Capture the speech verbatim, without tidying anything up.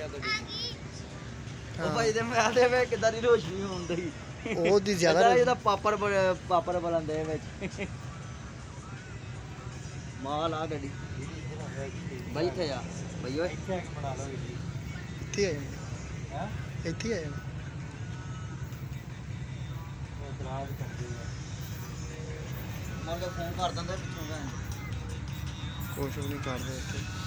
ਉਹ ਭਾਈ ਦੇ ਮੈਂ ਆਦੇ ਵੇ ਕਿਦਾਂ ਦੀ ਰੋਸ਼ਨੀ ਹੁੰਦੀ ਉਹਦੀ ਜ਼ਿਆਦਾ ਇਹਦਾ ਪਾਪੜ ਪਾਪੜ ਬਲੰਦੇ ਵਿੱਚ ਮਾਲ ਆ ਗੱਡੀ ਬਾਈ ਇੱਥੇ ਆ ਬਈ ਓਏ ਇੱਥੇ ਬਣਾ ਲਓ ਇੱਥੇ ਆ ਜਾਣਾ ਹੈ ਇੱਥੇ ਆ ਜਾਣਾ ਉਹ ਦਰਾਜ ਕਰਦੇ ਆ ਮਾਰ ਕੇ ਫੋਨ ਕਰ ਦਿੰਦਾ ਪਿੱਛੋਂ ਕੁਛ ਵੀ ਨਹੀਂ ਕਰਦੇ ਇੱਥੇ